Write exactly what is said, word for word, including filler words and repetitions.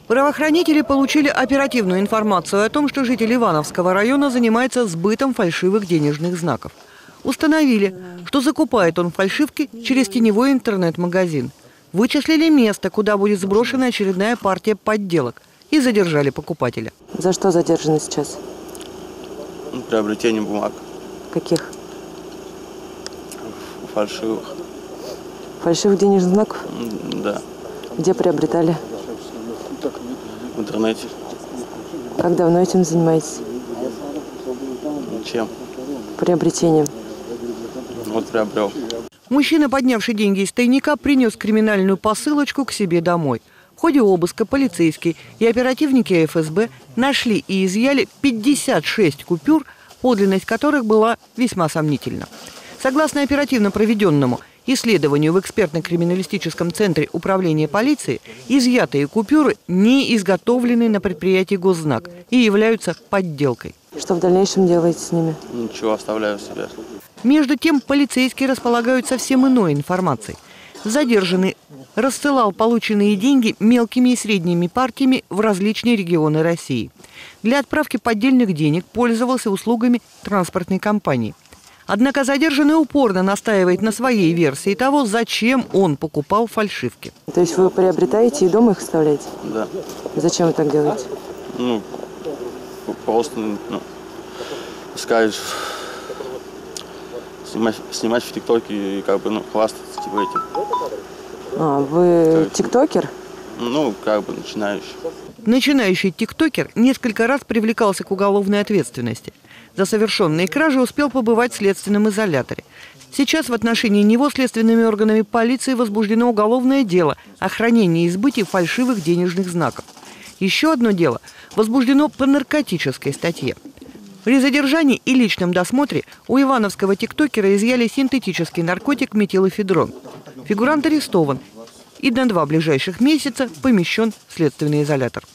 Правоохранители получили оперативную информацию о том, что житель Ивановского района занимается сбытом фальшивых денежных знаков. Установили, что закупает он фальшивки через теневой интернет-магазин. Вычислили место, куда будет сброшена очередная партия подделок, и задержали покупателя. За что задержаны сейчас? Приобретение бумаг. Каких? Фальшивых. Фальшивых денежных знаков? Да. Где приобретали? В интернете. Как давно этим занимаетесь? Чем? Приобретением. Вот приобрел. Мужчина, поднявший деньги из тайника, принес криминальную посылочку к себе домой. В ходе обыска полицейские и оперативники эф эс бэ нашли и изъяли пятьдесят шесть купюр, подлинность которых была весьма сомнительна. Согласно оперативно проведенному исследованию в экспертно-криминалистическом центре управления полиции, изъятые купюры не изготовлены на предприятии «Госзнак» и являются подделкой. Что в дальнейшем делаете с ними? Ничего, оставляю себе. Между тем, полицейские располагают совсем иной информацией. Задержанный рассылал полученные деньги мелкими и средними партиями в различные регионы России. Для отправки поддельных денег пользовался услугами транспортной компании. Однако задержанный упорно настаивает на своей версии того, зачем он покупал фальшивки. То есть вы приобретаете и дома их оставляете? Да. Зачем вы так делаете? Ну, просто, ну, сказать, снимать, снимать в ТикТоке и как бы, ну, хвастаться типа этим. А, вы тиктокер? Ну, как бы начинающий. Начинающий тиктокер несколько раз привлекался к уголовной ответственности. За совершенные кражи успел побывать в следственном изоляторе. Сейчас в отношении него следственными органами полиции возбуждено уголовное дело о хранении и сбытии фальшивых денежных знаков. Еще одно дело возбуждено по наркотической статье. При задержании и личном досмотре у ивановского тиктокера изъяли синтетический наркотик метилэфедрон. Фигурант арестован и на два ближайших месяца помещен в следственный изолятор.